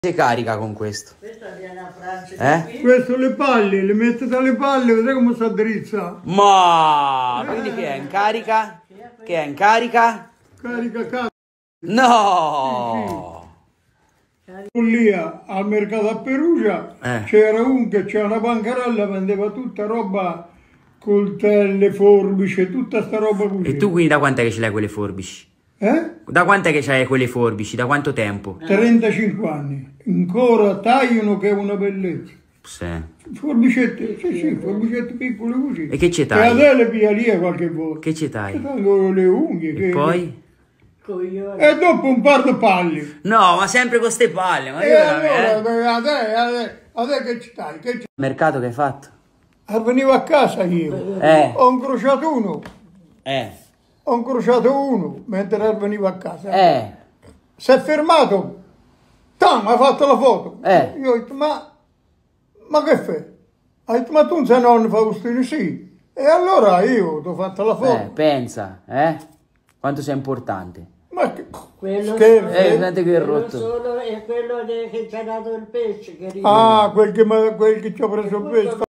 Si carica con questo. Questa viene a Francia. Questo le palle, le mette dalle palle, vedete come si addrizza. Ma quindi che è in carica? Che è in carica? Carica. No! Lì al mercato a Perugia c'era un che c'era una bancarella, vendeva tutta roba, coltelle, forbici, tutta sta roba così. E tu quindi da quant'è che ce l'hai quelle forbici? Da quant'è che c'hai quelle forbici? Da quanto tempo? 35 anni. Ancora tagliano che è una bellezza. Sì. Forbicette, sì, forbicette piccole così. E che ci E tagli? adesso le pia lì qualche volta. Che ci tagli? Ci taglio le unghie. E poi? E dopo un par di palli. No, ma sempre con ste palle. Ma E io allora, adesso che ci tagli? Mercato che hai fatto? Venivo a casa io. Ho incrociato uno. Ho incrociato uno mentre venivo a casa. Si è fermato. Tam, ha fatto la foto. Io ho detto, ma che fai? Ha detto, ma tu non sei nonno Faustino? Sì. E allora io ti ho fatto la foto. Pensa, quanto sei importante. Ma che Quello scherzo. Guardate che rotto. solo è quello che ci ha dato il pesce. Che Quel che ci ha preso il pesce.